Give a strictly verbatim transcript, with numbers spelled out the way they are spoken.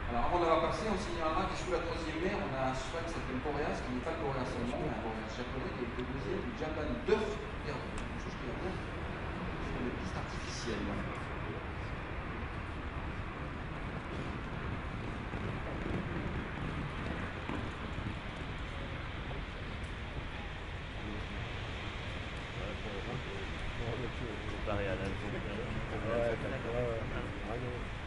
Alors avant d'avoir passé, on signalera que sous la troisième mer, on a un cheval qui s'appelle Boreas, qui n'est pas le Boreas allemand, mais un Boreas japonais, qui est le deuxième du Japan Duff Derby. Quelque chose qui est bien sur les pistes artificielles. Comparé à l'Alto. Ouais, ouais, ouais.